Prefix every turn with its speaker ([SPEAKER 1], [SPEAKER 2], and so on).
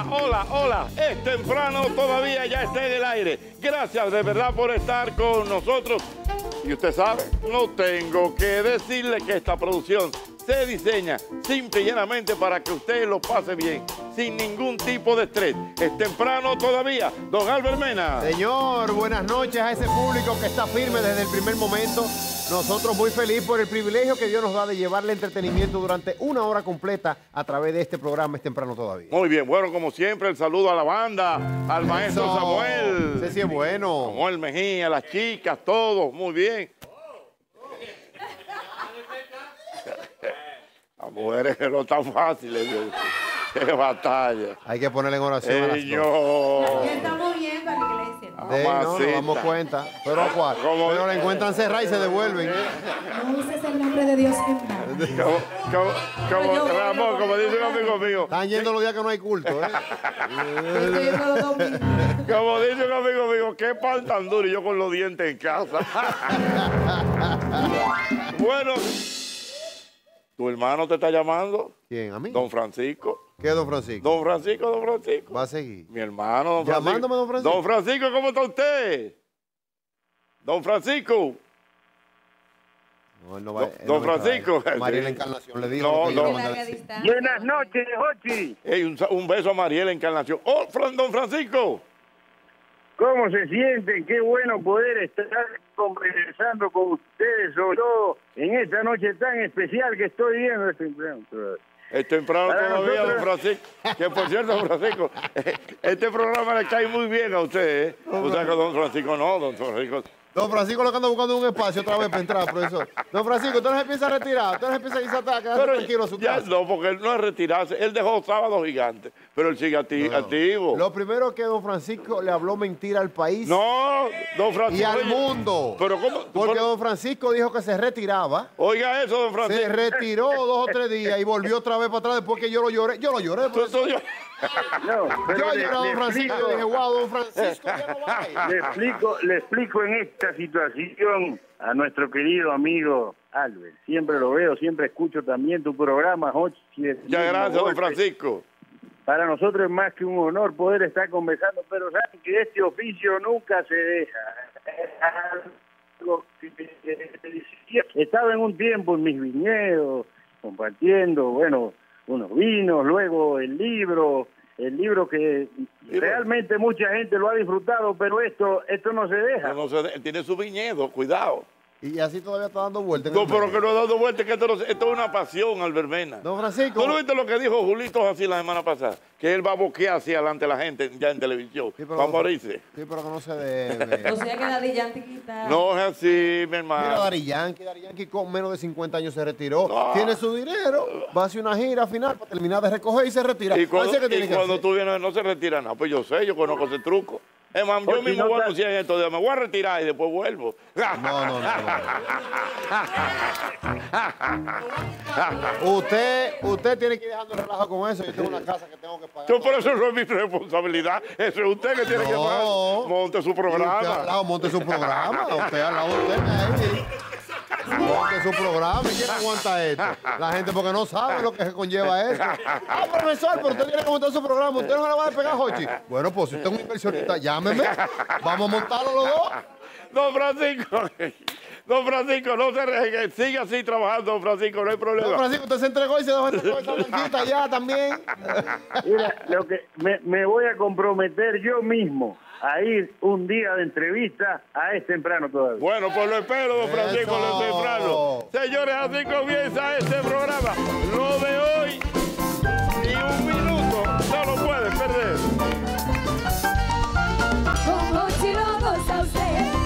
[SPEAKER 1] Hola. Es temprano todavía, ya está en el aire. Gracias de verdad por estar con nosotros. Y usted sabe, no tengo que decirle que esta producción se diseña simple y llanamente para que usted lo pase bien, sin ningún tipo de estrés. Es temprano todavía. Don Albert Mena.
[SPEAKER 2] Señor, buenas noches a ese público que está firme desde el primer momento. Nosotros muy felices por el privilegio que Dios nos da de llevarle entretenimiento durante una hora completa a través de este programa. Es temprano todavía.
[SPEAKER 1] Muy bien, bueno, como siempre, el saludo a la banda, al maestro
[SPEAKER 2] Eso.
[SPEAKER 1] Samuel.
[SPEAKER 2] Ese sí es bueno.
[SPEAKER 1] Samuel Mejía, las chicas, todos, muy bien. Las mujeres no están fáciles, qué batalla.
[SPEAKER 2] Hay que ponerle en oración a las dos.
[SPEAKER 1] Señor.
[SPEAKER 3] Ya estamos bien para la iglesia.
[SPEAKER 2] No nos damos cuenta. Pero ¿cuál? Pero la encuentran cerrada y se devuelven.
[SPEAKER 3] No uses el nombre de Dios en vano.
[SPEAKER 1] Como Ramón, como dice un amigo mío.
[SPEAKER 2] Están yendo los días que no hay culto, ¿eh?
[SPEAKER 3] Estoy yendo los domingos.
[SPEAKER 1] Como dice un amigo mío, qué pan tan duro y yo con los dientes en casa. Bueno, tu hermano te está llamando.
[SPEAKER 2] ¿Quién? ¿A mí?
[SPEAKER 1] Don Francisco.
[SPEAKER 2] ¿Qué es don Francisco?
[SPEAKER 1] Don Francisco.
[SPEAKER 2] Va a seguir.
[SPEAKER 1] Mi hermano, don Francisco.
[SPEAKER 2] Llamándome don Francisco.
[SPEAKER 1] Don Francisco, ¿cómo está usted? Don Francisco.
[SPEAKER 2] No, él no va,
[SPEAKER 1] Don Francisco.
[SPEAKER 2] María la Encarnación le dijo.
[SPEAKER 4] Buenas noches, Jochi.
[SPEAKER 1] Hey, un beso a Mariela Encarnación. Oh, don Francisco.
[SPEAKER 4] ¿Cómo se sienten? Qué bueno poder estar conversando con ustedes, sobre todo en esta noche tan especial que estoy viendo.
[SPEAKER 1] Es temprano todavía, don Francisco. Que por cierto, don Francisco, este programa le cae muy bien a usted, ¿eh? O sea que don Francisco no, don Francisco.
[SPEAKER 2] Don Francisco lo que anda buscando un espacio otra vez para entrar, profesor. Don Francisco, usted no se piensa retirar, usted no se piensa quizás a quedarse tranquilo a su casa.
[SPEAKER 1] No, porque él no es retirarse. Él dejó Sábado Gigante, pero él sigue activo.
[SPEAKER 2] Lo primero que don Francisco le habló mentira al país.
[SPEAKER 1] No, don Francisco.
[SPEAKER 2] Y al mundo.
[SPEAKER 1] ¿Pero cómo?
[SPEAKER 2] Porque don Francisco dijo que se retiraba.
[SPEAKER 1] Oiga eso, don Francisco.
[SPEAKER 2] Se retiró 2 o 3 días y volvió otra vez para atrás después que yo lo lloré. Yo lo lloré.
[SPEAKER 4] No,
[SPEAKER 2] yo lloré a don Francisco y dije, wow, don Francisco, ya no va.
[SPEAKER 4] Le explico en esta situación a nuestro querido amigo Albert. Siempre lo veo, siempre escucho también tu programa, Jochi.
[SPEAKER 1] Muchas gracias, don Francisco.
[SPEAKER 4] Para nosotros es más que un honor poder estar conversando, pero saben que este oficio nunca se deja. Estaba en un tiempo en mis viñedos, compartiendo, bueno, unos vinos, luego el libro que realmente mucha gente lo ha disfrutado, pero esto no se deja.
[SPEAKER 1] Tiene su viñedo, cuidado.
[SPEAKER 2] Y así todavía está dando vueltas.
[SPEAKER 1] No, pero que no ha dado vueltas, que esto es una pasión, Albert Mena.
[SPEAKER 2] Don Francisco.
[SPEAKER 1] ¿Tú no viste lo que dijo Julito así la semana pasada? Que él va a boquear hacia adelante a la gente ya en televisión.
[SPEAKER 2] Sí,
[SPEAKER 1] va a morirse.
[SPEAKER 2] Sí, pero que no se debe.
[SPEAKER 3] O sea que Daddy Yankee quita.
[SPEAKER 1] No es así, mi hermano.
[SPEAKER 2] Mira, Daddy Yankee con menos de 50 años se retiró.
[SPEAKER 1] No.
[SPEAKER 2] Tiene su dinero, va a hacer una gira final para terminar de recoger y se retira.
[SPEAKER 1] Y cuando tú vienes no se retira nada. Pues yo sé, yo conozco ese truco. Es más, yo mismo voy a anunciar en estos días, me voy a retirar y después vuelvo.
[SPEAKER 2] No. Usted tiene que ir dejando el relajo con eso. Yo tengo una casa que tengo que pagar.
[SPEAKER 1] Yo por eso no es mi responsabilidad. Eso es usted que tiene que pagar. Monte su programa.
[SPEAKER 2] Usted al lado, monte su programa. Usted al lado de usted ahí. Monte su programa. ¿Y quién aguanta esto? La gente porque no sabe lo que conlleva eso. Ah, profesor, pero usted tiene que montar su programa. ¿Usted no le va a despegar, Jochi? Bueno, pues si usted es un inversionista, llámeme. Vamos a montarlo los dos.
[SPEAKER 1] Don Francisco, no se sigue así trabajando, don Francisco, no hay problema.
[SPEAKER 2] Don Francisco, usted se entregó y se dejó entregar esa blanquita ya también.
[SPEAKER 4] Mira, lo que me voy a comprometer yo mismo a ir un día de entrevista a Es Temprano todavía.
[SPEAKER 1] Bueno, pues lo espero, don Francisco,
[SPEAKER 2] Eso.
[SPEAKER 1] lo temprano. Señores, así comienza este programa. Lo de hoy, ni un minuto, no lo pueden perder.
[SPEAKER 3] Con Jochi lo goza usted.